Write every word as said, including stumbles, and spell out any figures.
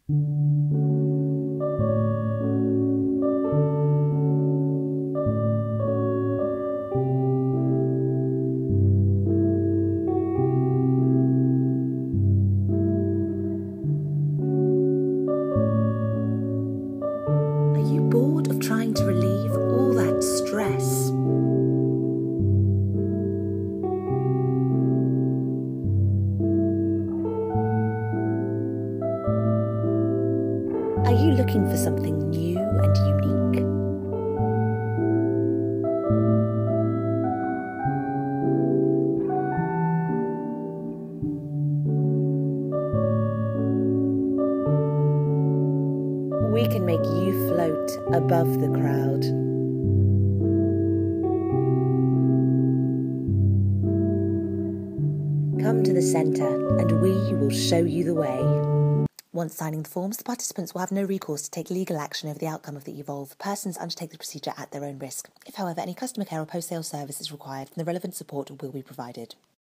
Are you bored of trying to relieve all that stress? Are you looking for something new and unique? We can make you float above the crowd. Come to the centre and we will show you the way. Once signing the forms, the participants will have no recourse to take legal action over the outcome of the evolve. Persons undertake the procedure at their own risk. If, however, any customer care or post-sale service is required, then the relevant support will be provided.